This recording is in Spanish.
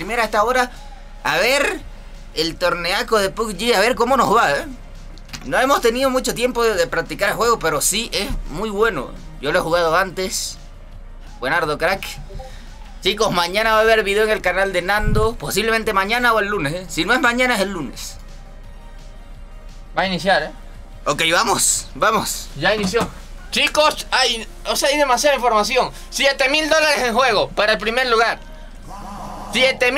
primera a esta hora. A ver el torneaco de PUBG, a ver cómo nos va, ¿eh? No hemos tenido mucho tiempo de practicar el juego, pero sí es muy bueno. Yo lo he jugado antes. Buenardo, crack. Chicos, mañana va a haber video en el canal de Nando. Posiblemente mañana o el lunes, ¿eh? Si no es mañana, es el lunes. Va a iniciar, ¿eh? Ok, vamos, vamos. Ya inició. Chicos, hay demasiada información. $7,000 en juego para el primer lugar. 7,000.